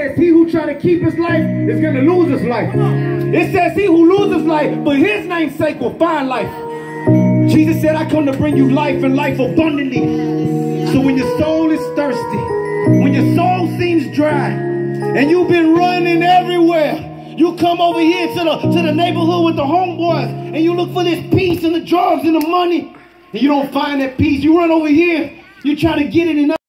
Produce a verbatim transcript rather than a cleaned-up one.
says he who try to keep his life is going to lose his life. It says he who loses life, but his name's sake will find life. Jesus said, I come to bring you life and life abundantly. So when your soul is thirsty, when your soul seems dry, and you've been running everywhere, you come over here to the, to the neighborhood with the homeboys, and you look for this peace and the drugs and the money, and you don't find that peace. You run over here, you try to get it in